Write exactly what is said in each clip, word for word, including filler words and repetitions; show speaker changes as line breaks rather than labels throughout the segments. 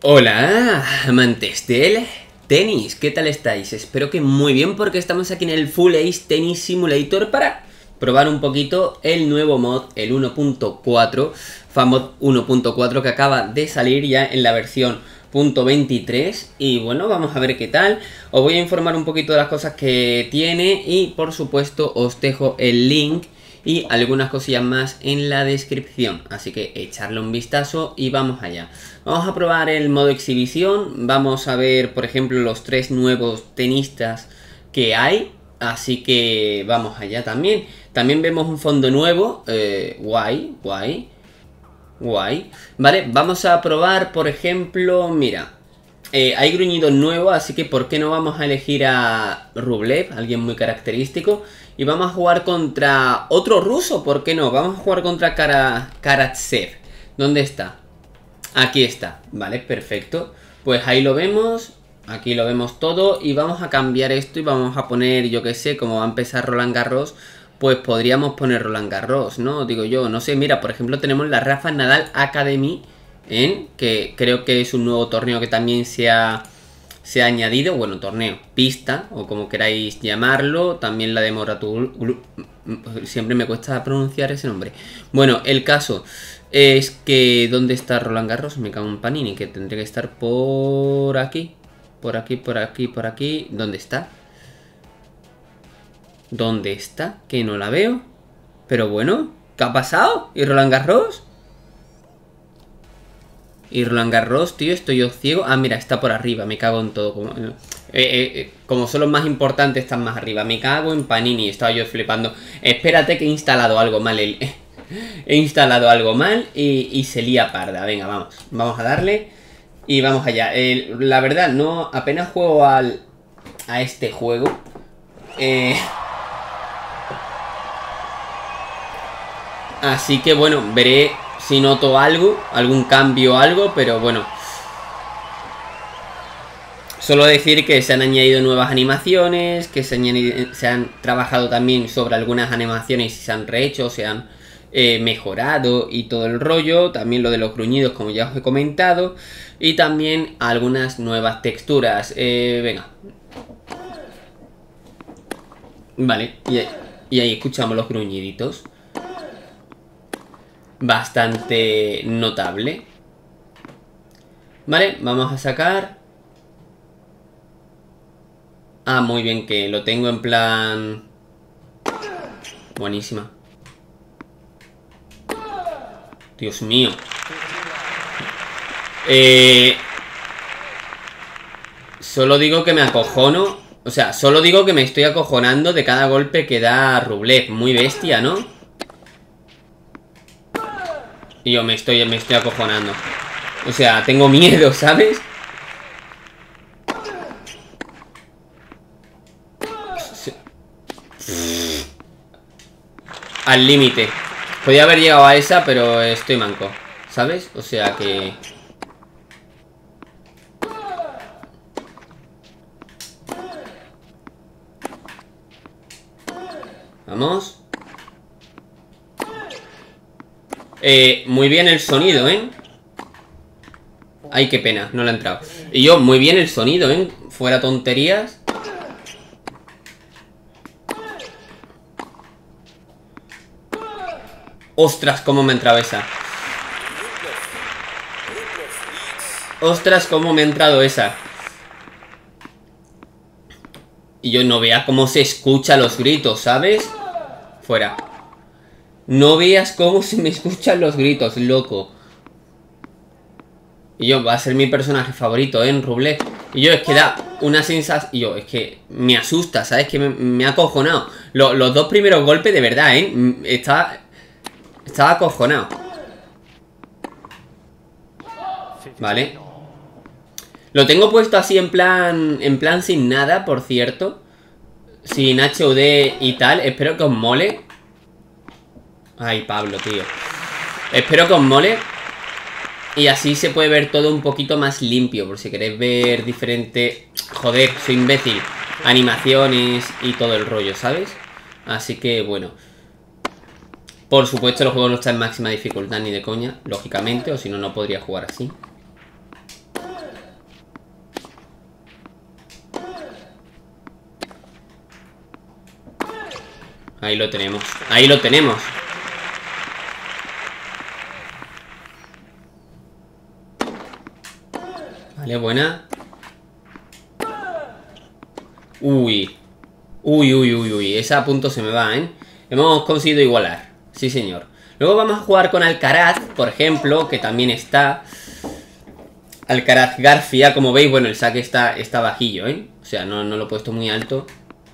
Hola, amantes del tenis, ¿qué tal estáis? Espero que muy bien porque estamos aquí en el Full Ace Tennis Simulator para probar un poquito el nuevo mod, el uno punto cuatro, FanMod uno punto cuatro que acaba de salir ya en la versión punto veintitrés y bueno, vamos a ver qué tal. Os voy a informar un poquito de las cosas que tiene y por supuesto os dejo el link y algunas cosillas más en la descripción, así que echarle un vistazo y vamos allá. Vamos a probar el modo exhibición, vamos a ver por ejemplo los tres nuevos tenistas que hay, así que vamos allá también. También vemos un fondo nuevo, eh, guay, guay, guay. Vale, vamos a probar por ejemplo, mira, eh, hay gruñidos nuevos, así que ¿por qué no vamos a elegir a Rublev, alguien muy característico? Y vamos a jugar contra otro ruso, ¿por qué no? Vamos a jugar contra Kara, Karatsev. ¿Dónde está? Aquí está, vale, perfecto. Pues ahí lo vemos, aquí lo vemos todo. Y vamos a cambiar esto y vamos a poner, yo que sé, como va a empezar Roland Garros, pues podríamos poner Roland Garros, ¿no? Digo yo, no sé, mira, por ejemplo tenemos la Rafa Nadal Academy, ¿eh? Que creo que es un nuevo torneo que también se ha... se ha añadido, bueno, torneo, pista, o como queráis llamarlo. También la de Moratul, siempre me cuesta pronunciar ese nombre. Bueno, el caso es que ¿dónde está Roland Garros? Me cago en Panini, que tendría que estar por aquí. Por aquí, por aquí, por aquí. ¿Dónde está? ¿Dónde está? Que no la veo. Pero bueno, ¿qué ha pasado? ¿Y Roland Garros? Y Roland Garros, tío, estoy yo ciego. Ah, mira, está por arriba, me cago en todo. Como, eh, eh, como son los más importantes, están más arriba. Me cago en Panini, estaba yo flipando. Espérate que he instalado algo mal. El, he instalado algo mal y, y se lía parda. Venga, vamos. Vamos a darle y vamos allá. Eh, la verdad, no apenas juego al, a este juego. Eh, así que bueno, veré si noto algo, algún cambio o algo, pero bueno. Solo decir que se han añadido nuevas animaciones, que se han, añadido, se han trabajado también sobre algunas animaciones y se han rehecho, se han eh, mejorado y todo el rollo. También lo de los gruñidos, como ya os he comentado. Y también algunas nuevas texturas. Eh, venga. Vale, y, y ahí escuchamos los gruñiditos. Bastante notable. Vale, vamos a sacar. Ah, muy bien, que lo tengo en plan... Buenísima. Dios mío. Eh... Solo digo que me acojono. O sea, solo digo que me estoy acojonando de cada golpe que da Rublev. Muy bestia, ¿no? Y yo me estoy, me estoy acojonando. O sea, tengo miedo, ¿sabes? Al límite. Podría haber llegado a esa, pero estoy manco, ¿sabes? O sea que... Vamos. Eh, muy bien el sonido, ¿eh? Ay, qué pena, no le ha entrado. Y yo, muy bien el sonido, ¿eh? Fuera tonterías. Ostras, cómo me ha entrado esa. Ostras, cómo me ha entrado esa. Y yo no vea cómo se escuchan los gritos, ¿sabes? Fuera. No veas cómo se me escuchan los gritos, loco. Y yo, va a ser mi personaje favorito, ¿eh? En Rublev. Y yo, es que da una sensación... Y yo, es que me asusta, ¿sabes? Que me, me ha acojonado. Lo, los dos primeros golpes, de verdad, ¿eh? Estaba... Estaba acojonado. Vale. Lo tengo puesto así en plan... En plan sin nada, por cierto. Sin H U D y tal. Espero que os mole. Ay, Pablo, tío. Espero que os mole. Y así se puede ver todo un poquito más limpio. Por si queréis ver diferente... Joder, soy imbécil. Animaciones y todo el rollo, ¿sabes? Así que, bueno. Por supuesto el juego no está en máxima dificultad ni de coña, lógicamente, o si no, no podría jugar así. Ahí lo tenemos. Ahí lo tenemos. Vale, buena. Uy. Uy, uy, uy, uy. Esa a punto se me va, ¿eh? Hemos conseguido igualar. Sí, señor. Luego vamos a jugar con Alcaraz, por ejemplo, que también está. Alcaraz García, como veis, bueno, el saque está, está bajillo, ¿eh? O sea, no, no lo he puesto muy alto.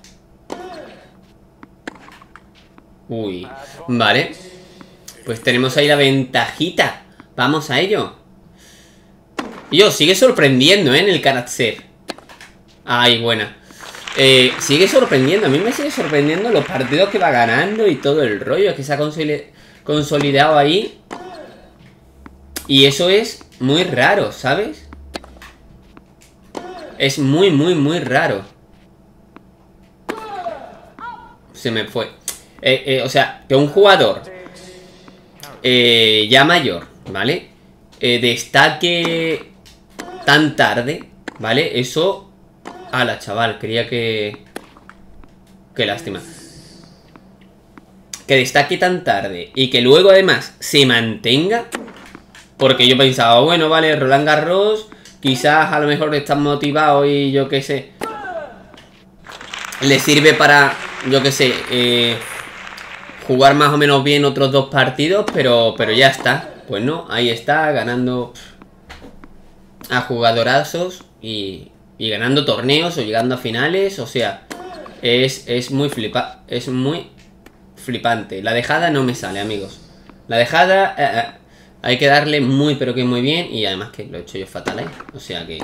Uy. Vale. Pues tenemos ahí la ventajita. Vamos a ello. Yo, sigue sorprendiendo, ¿eh? En el carácter. Ay, buena. Eh, sigue sorprendiendo. A mí me sigue sorprendiendo los partidos que va ganando y todo el rollo que se ha consolidado ahí. Y eso es muy raro, ¿sabes? Es muy, muy, muy raro. Se me fue. Eh, eh, o sea, que un jugador eh, ya mayor, ¿vale? Eh, destaque tan tarde, ¿vale? Eso... Ala, chaval, creía que... Qué lástima. Que destaque tan tarde y que luego además se mantenga. Porque yo pensaba, bueno, vale, Roland Garros, quizás a lo mejor está motivado y yo qué sé, le sirve para, yo qué sé, eh, jugar más o menos bien otros dos partidos, pero, pero ya está. Pues no, ahí está, ganando a jugadorazos y, y ganando torneos o llegando a finales. O sea, es, es muy flipa, es muy flipante. La dejada no me sale, amigos. La dejada eh, eh, hay que darle muy pero que muy bien. Y además que lo he hecho yo fatal, ¿eh? O sea que...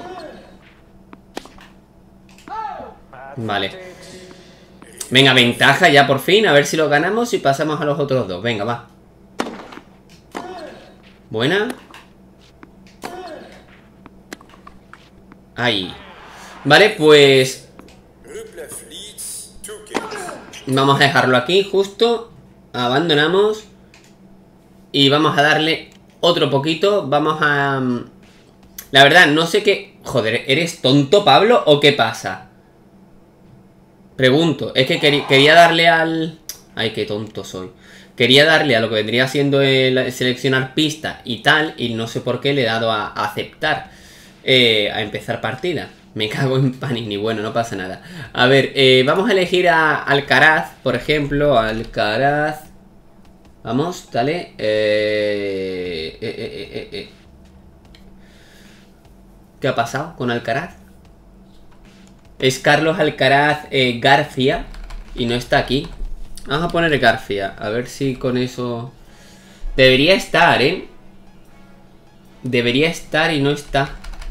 Vale. Venga, ventaja ya por fin. A ver si lo ganamos y pasamos a los otros dos. Venga, va. Buena. Ahí. Vale, pues... Vamos a dejarlo aquí, justo. Abandonamos. Y vamos a darle otro poquito. Vamos a... La verdad, no sé qué... Joder, ¿eres tonto, Pablo? ¿O qué pasa? Pregunto. Es que quer quería darle al... Ay, qué tonto soy. Quería darle a lo que vendría siendo el seleccionar pista y tal. Y no sé por qué le he dado a, a aceptar. Eh, a empezar partida. Me cago en Panini. Bueno, no pasa nada. A ver, eh, vamos a elegir a Alcaraz, por ejemplo. Alcaraz. Vamos, dale. Eh, eh, eh, eh, eh. ¿Qué ha pasado con Alcaraz? Es Carlos Alcaraz eh, García. Y no está aquí. Vamos a poner García. A ver si con eso... Debería estar, ¿eh? Debería estar y no está.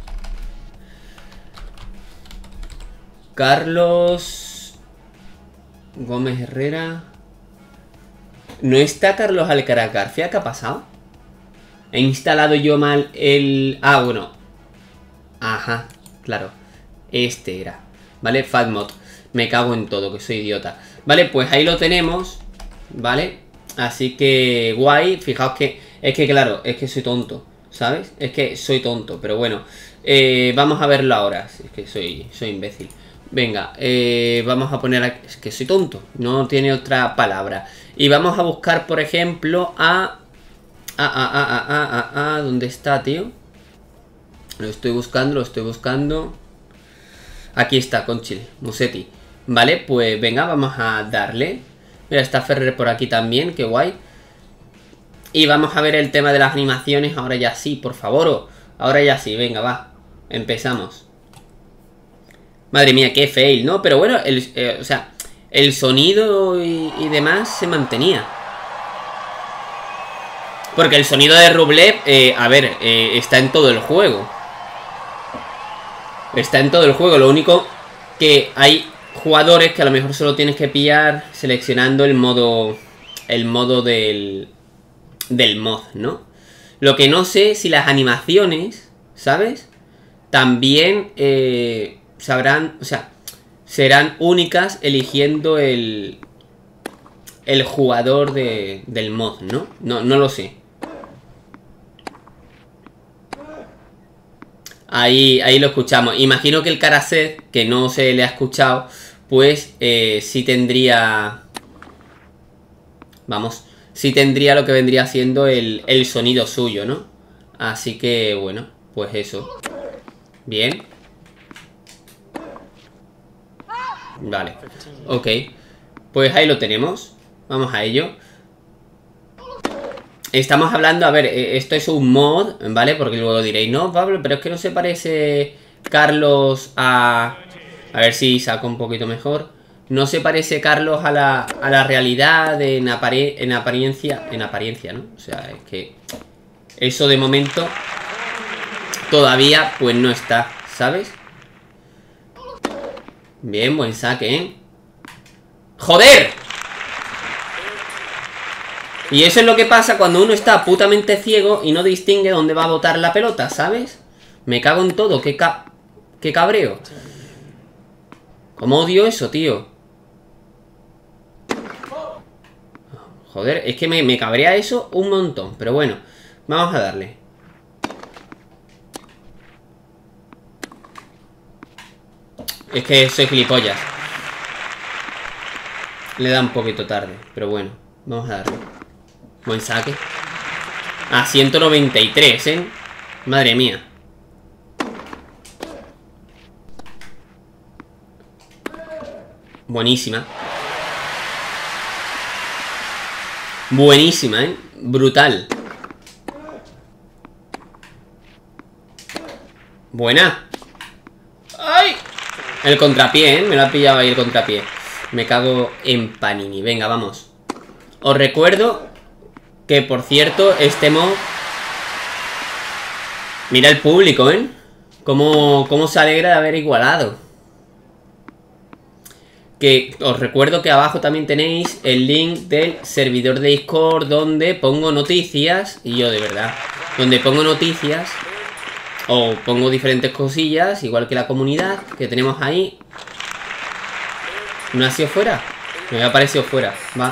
Carlos Gómez Herrera. ¿No está Carlos Alcaraz García? ¿Qué ha pasado? He instalado yo mal el... Ah, bueno. Ajá, claro. Este era. ¿Vale? Fatmod. Me cago en todo, que soy idiota. Vale, pues ahí lo tenemos. ¿Vale? Así que guay. Fijaos que... Es que claro, es que soy tonto. ¿Sabes? Es que soy tonto, pero bueno. Eh, vamos a verlo ahora. Es que soy, soy imbécil. Venga, eh, vamos a poner aquí... Es que soy tonto, no tiene otra palabra. Y vamos a buscar, por ejemplo, a... A, a, a, a, a, a, ¿dónde está, tío? Lo estoy buscando, lo estoy buscando. Aquí está, Conchil, Musetti. Vale, pues venga, vamos a darle. Mira, está Ferrer por aquí también, qué guay. Y vamos a ver el tema de las animaciones. Ahora ya sí, por favor. Ahora ya sí, venga, va. Empezamos. Madre mía, qué fail, ¿no? Pero bueno, el, eh, o sea, el sonido y, y demás se mantenía. Porque el sonido de Rublev, eh, a ver, eh, está en todo el juego. Está en todo el juego. Lo único que hay jugadores que a lo mejor solo tienes que pillar seleccionando el modo... El modo del... Del mod, ¿no? Lo que no sé si las animaciones, ¿sabes? También... Eh, sabrán, o sea, serán únicas eligiendo el el jugador de, del mod, ¿no? No, no lo sé. Ahí, ahí lo escuchamos. Imagino que el Karaset, que no se le ha escuchado, pues eh, sí tendría vamos, sí tendría lo que vendría siendo el, el sonido suyo, ¿no? Así que, bueno, pues eso. Bien. Vale, ok. Pues ahí lo tenemos. Vamos a ello. Estamos hablando, a ver, esto es un mod, ¿vale? Porque luego diréis, no, Pablo, pero es que no se parece Carlos a... A ver si saco un poquito mejor. No se parece Carlos a la, a la realidad en, apare en apariencia. En apariencia, ¿no? O sea, es que eso de momento todavía pues no está, ¿sabes? Bien, buen saque, ¿eh? ¡Joder! Y eso es lo que pasa cuando uno está putamente ciego y no distingue dónde va a botar la pelota, ¿sabes? Me cago en todo, qué, ca qué cabreo. ¿Cómo odio eso, tío? Joder, es que me, me cabrea eso un montón. Pero bueno, vamos a darle. Es que soy gilipollas. Le da un poquito tarde, pero bueno, vamos a darle. Buen saque. A ciento noventa y tres, ¿eh? Madre mía. Buenísima. Buenísima, ¿eh? Brutal. Buena. ¡Ay! El contrapié, ¿eh? Me lo ha pillado ahí el contrapié. Me cago en Panini. Venga, vamos. Os recuerdo que, por cierto, este mod... Mira el público, ¿eh? Cómo, cómo se alegra de haber igualado. Que os recuerdo que abajo también tenéis el link del servidor de Discord, donde pongo noticias. Y yo de verdad, donde pongo noticias o pongo diferentes cosillas, igual que la comunidad que tenemos ahí. ¿No ha sido fuera? Me ha parecido fuera, va.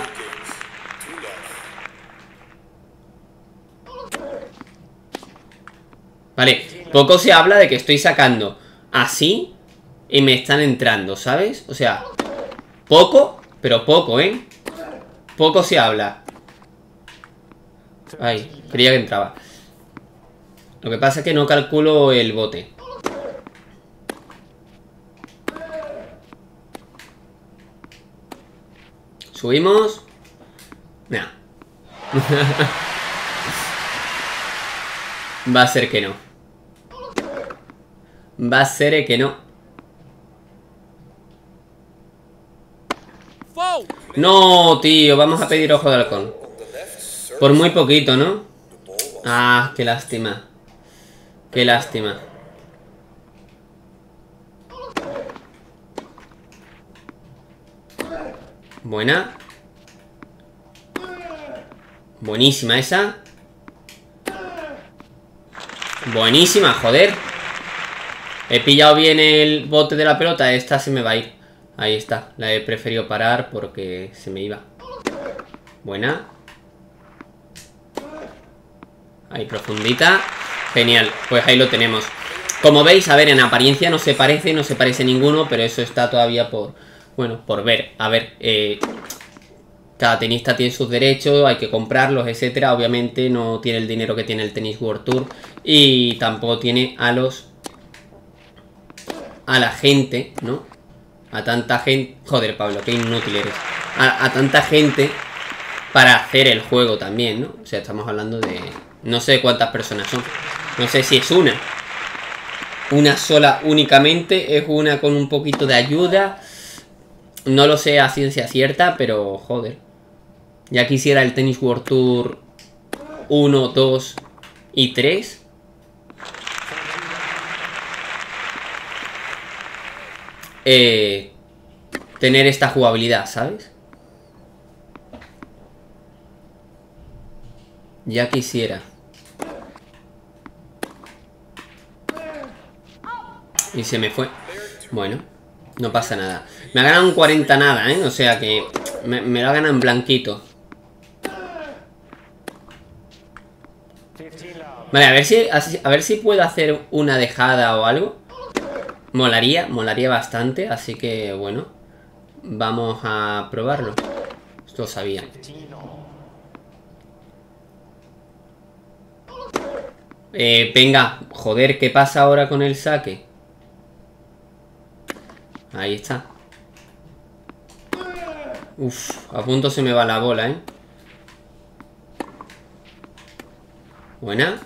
Vale, poco se habla de que estoy sacando así y me están entrando, ¿sabes? O sea, poco, pero poco, ¿eh? Poco se habla. Ay, creía que entraba. Lo que pasa es que no calculo el bote. Subimos. Nah. Va a ser que no. Va a ser que no. No, tío, vamos a pedir ojo de halcón. Por muy poquito, ¿no? Ah, qué lástima. Qué lástima. Buena. Buenísima esa. Buenísima, joder. He pillado bien el bote de la pelota. Esta se me va a ir. Ahí está, la he preferido parar porque se me iba. Buena. Ahí profundita. Genial, pues ahí lo tenemos. Como veis, a ver, en apariencia no se parece, no se parece ninguno, pero eso está todavía por, bueno, por ver. A ver, eh, cada tenista tiene sus derechos, hay que comprarlos, etcétera. Obviamente no tiene el dinero que tiene el Tennis World Tour y tampoco tiene a los, a la gente, ¿no? A tanta gente... Joder, Pablo, qué inútil eres. A, a tanta gente para hacer el juego también, ¿no? O sea, estamos hablando de... No sé cuántas personas son. No sé si es una. Una sola únicamente. Es una con un poquito de ayuda. No lo sé a ciencia cierta, pero joder. Ya quisiera el Tennis World Tour uno, dos y tres. Eh, tener esta jugabilidad, ¿sabes? Ya quisiera. Y se me fue. Bueno, no pasa nada. Me ha ganado un cuarenta nada, ¿eh? O sea que me, me lo ha ganado en blanquito. Vale, a ver si a ver si puedo hacer una dejada o algo. Molaría, molaría bastante. Así que, bueno, vamos a probarlo. Esto lo sabía. Eh, venga, joder, ¿qué pasa ahora con el saque? Ahí está. Uf, a punto se me va la bola, ¿eh? Buena.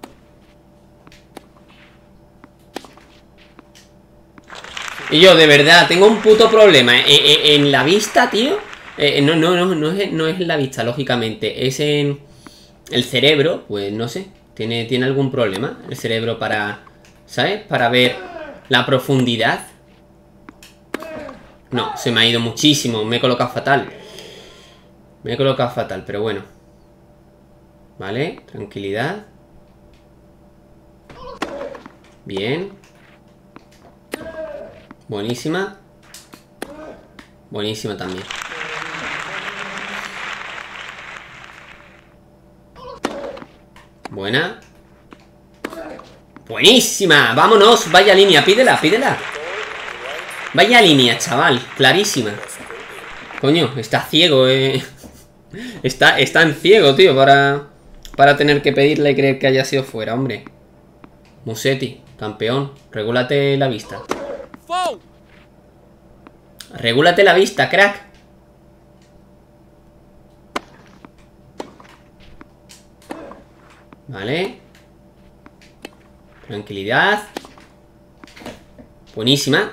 Y yo, de verdad, tengo un puto problema. Eh, eh, en la vista, tío. Eh, no, no, no, no es, no es en la vista, lógicamente. Es en el cerebro, pues no sé. Tiene, tiene algún problema el cerebro para, ¿sabes? Para ver la profundidad. No, se me ha ido muchísimo. Me he colocado fatal. Me he colocado fatal, pero bueno. Vale, tranquilidad. Bien. Buenísima. Buenísima también. Buena. Buenísima. Vámonos. Vaya línea. Pídela, pídela. Vaya línea, chaval. Clarísima. Coño, está ciego, eh. Está, está en ciego, tío, para, para tener que pedirle y creer que haya sido fuera, hombre. Musetti, campeón. Regúlate la vista. Regúlate la vista, crack. Vale. Tranquilidad. Buenísima.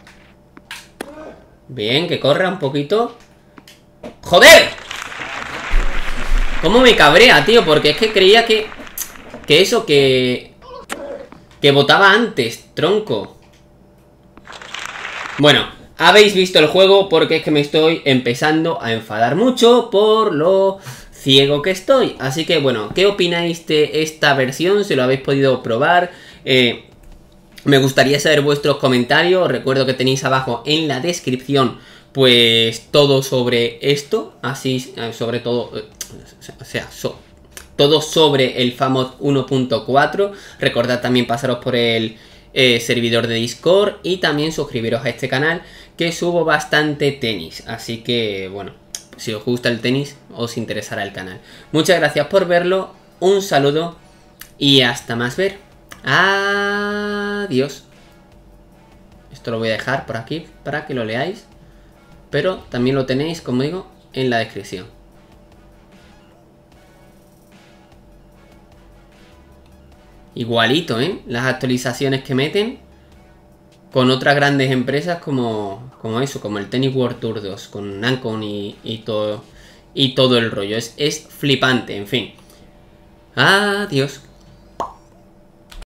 Bien, que corra un poquito. ¡Joder! ¿Cómo me cabrea, tío? Porque es que creía que... Que eso, que... Que votaba antes, tronco. Bueno, habéis visto el juego porque es que me estoy empezando a enfadar mucho por lo ciego que estoy. Así que, bueno, ¿qué opináis de esta versión? Si lo habéis podido probar. Eh... Me gustaría saber vuestros comentarios. Recuerdo que tenéis abajo en la descripción pues todo sobre esto. Así, sobre todo, o sea, so, todo sobre el FAMOD uno punto cuatro. Recordad también pasaros por el eh, servidor de Discord y también suscribiros a este canal, que subo bastante tenis. Así que, bueno, si os gusta el tenis, os interesará el canal. Muchas gracias por verlo. Un saludo y hasta más ver. Adiós. Esto lo voy a dejar por aquí para que lo leáis, pero también lo tenéis, como digo, en la descripción. Igualito, ¿eh? Las actualizaciones que meten con otras grandes empresas como, como eso, como el Tennis World Tour dos, con Nancon y, y, todo, y todo el rollo. Es, es flipante, en fin. Adiós.